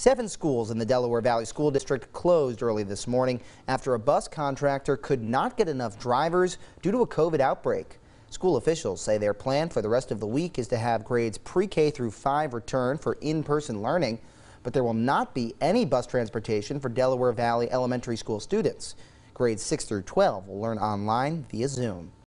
7 schools in the Delaware Valley School District closed early this morning after a bus contractor could not get enough drivers due to a COVID outbreak. School officials say their plan for the rest of the week is to have grades pre-K through 5 return for in-person learning, but there will not be any bus transportation for Delaware Valley Elementary School students. Grades 6 through 12 will learn online via Zoom.